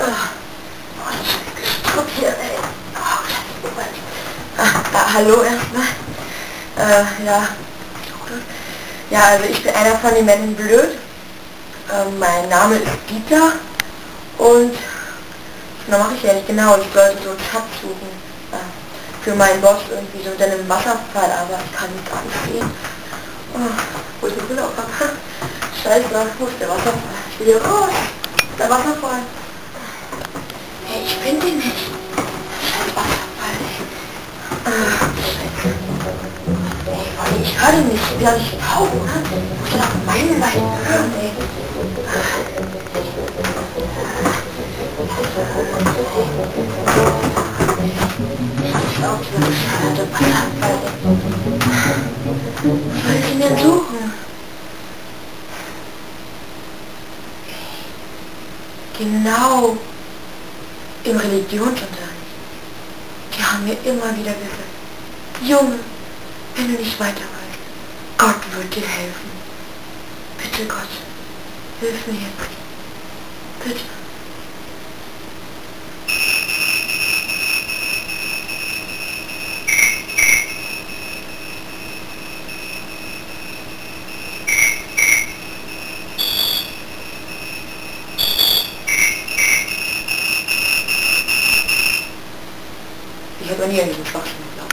Gestrüpp hier, ey. Hallo erstmal. Ja. Ja, also ich bin einer von den Men in Blöd. Mein Name ist Dieter und was mache ich ja nicht genau. Ich sollte so einen Schatz suchen für meinen Boss irgendwie so unter einem Wasserfall, aber ich kann ihn gar nicht sehen. Wo ist die Brille auf? Scheiße, wo ist der Wasserfall? Ich will hier raus. Der Wasserfall. Hey, ich finde ihn nicht. Scheiß Wasserfall, ey. Ich höre ihn nicht. Ich will ja nicht tauchen, oder? Ich muss ja auf meinen Seiten hören, ey. Ich glaube, ich will bescheuerte Wasserfall, ey. Wo soll ich ihn denn suchen? Genau. Im Religionsunterricht. Die haben mir immer wieder gesagt, Junge, wenn du nicht weiter weißt, Gott wird dir helfen. Bitte Gott, hilf mir jetzt. Bitte. Ich habe nie an diesen Schwachsinn geglaubt.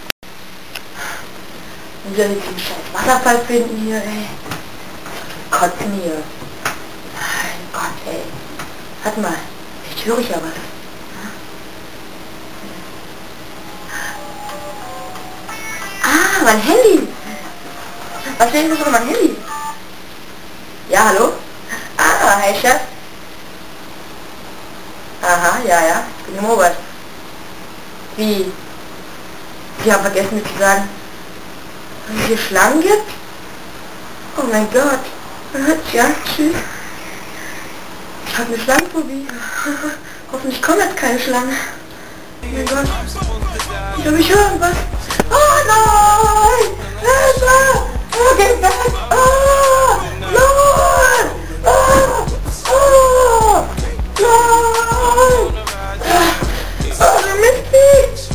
Und soll ich den scheiß Wasserfall finden hier, ey? Kotzen hier. Mein Gott, ey. Warte mal, vielleicht höre ich ja was. Ah, mein Handy. Was steht denn so auf mein Handy? Ja, hallo? Ah, hey Chef. Aha, ja, ich bin Robert. Wie? Sie haben vergessen mir zu sagen, dass es hier Schlangen gibt? Oh mein Gott. Ja, tschüss. Ich habe eine Schlangenphobie. Hoffentlich kommen jetzt keine Schlangen. Oh mein Gott. Ich glaube, ich höre was. Oh nein! Hilfe! Oh, geh weg! Oh! Nein! Oh! Oh! Nein! Oh, du Mistvieh!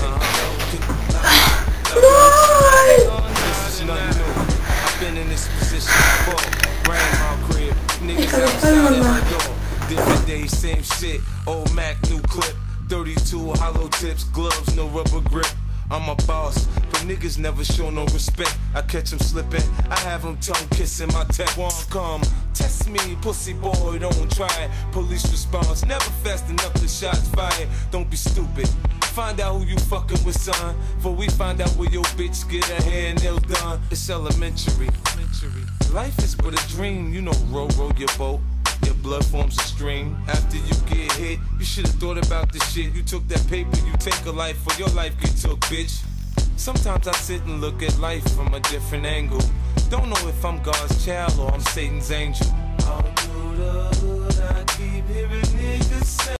Ich kann nicht fallen, Mann. Different days, same shit. Old Mac, new clip. 32 hollow tips, gloves, no rubber grip. I'm a boss, but niggas never show no respect. I catch them slipping, I have them tongue kissing. My tech won't come. Test me, pussy boy, don't try it. Police response, never fast enough, the shots fired. Don't be stupid. Find out who you fucking with, son. Before we find out where your bitch get her hair and nails done. It's elementary. Life is but a dream, you know, row your boat. Your blood forms a stream. After you get hit, you should've thought about this shit. You took that paper, you take a life, or your life get took, bitch. Sometimes I sit and look at life from a different angle. Don't know if I'm God's child or I'm Satan's angel. All through the hood, I keep hearing niggas say